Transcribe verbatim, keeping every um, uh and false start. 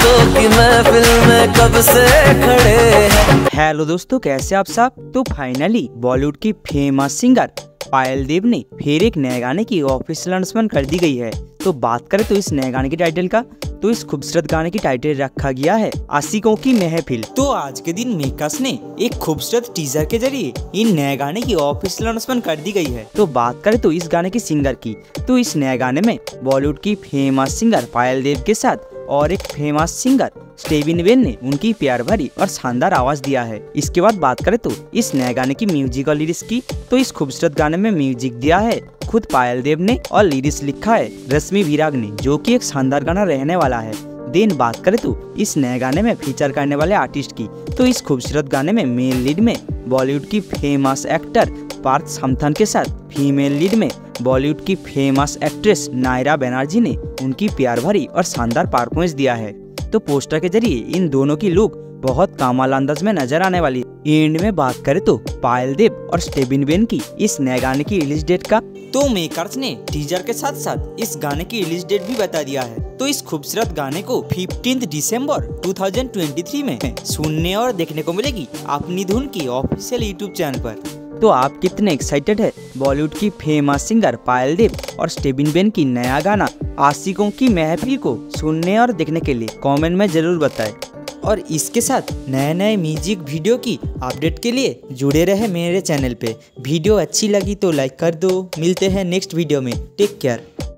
आशिकों की महफिल में कब से खड़े हैं। हेलो दोस्तों, कैसे आप सब। तो फाइनली बॉलीवुड की फेमस सिंगर पायल देव ने फिर एक नए गाने की ऑफिशियल अनाउंसमेंट कर दी गई है। तो बात करें तो इस नए गाने की टाइटल का, तो इस खूबसूरत गाने की टाइटल रखा गया है आशिकों की महफिल। तो आज के दिन मेकर्स ने एक खूबसूरत टीजर के जरिए इन नए गाने की ऑफिशियल अनाउंसमेंट कर दी गई है। तो बात करें तो इस गाने की सिंगर की, तो इस नए गाने में बॉलीवुड की फेमस सिंगर पायल देव के साथ और एक फेमस सिंगर स्टेबिन वेन ने उनकी प्यार भरी और शानदार आवाज दिया है। इसके बाद बात करें तो इस नए गाने की म्यूजिक और लिरिक्स की, तो इस खूबसूरत गाने में म्यूजिक दिया है खुद पायल देव ने और लिरिक्स लिखा है रश्मि विराग ने, जो कि एक शानदार गाना रहने वाला है। देन बात करें तो इस नए गाने में फीचर करने वाले आर्टिस्ट की, तो इस खूबसूरत गाने में मेल लीड में बॉलीवुड की फेमस एक्टर पार्थ समथन के साथ फीमेल लीड में बॉलीवुड की फेमस एक्ट्रेस नायरा बनर्जी ने उनकी प्यार भरी और शानदार परफॉर्मेंस दिया है। तो पोस्टर के जरिए इन दोनों की लुक बहुत कमाल अंदाज में नजर आने वाली है। एंड में बात करें तो पायल देव और स्टेबिन वेन की इस नए गाने की रिलीज डेट का, तो मेकर्स ने टीजर के साथ साथ इस गाने की रिलीज डेट भी बता दिया है। तो इस खूबसूरत गाने को पंद्रह दिसंबर दो हज़ार तेईस में सुनने और देखने को मिलेगी अपनी धुन की ऑफिशियल यूट्यूब चैनल पर। तो आप कितने एक्साइटेड है बॉलीवुड की फेमस सिंगर पायल देव और स्टेबिन वेन की नया गाना आशिकों की महफिल को सुनने और देखने के लिए कमेंट में जरूर बताएं। और इसके साथ नए नए म्यूजिक वीडियो की अपडेट के लिए जुड़े रहे मेरे चैनल पे। वीडियो अच्छी लगी तो लाइक कर दो। मिलते हैं नेक्स्ट वीडियो में। Take care.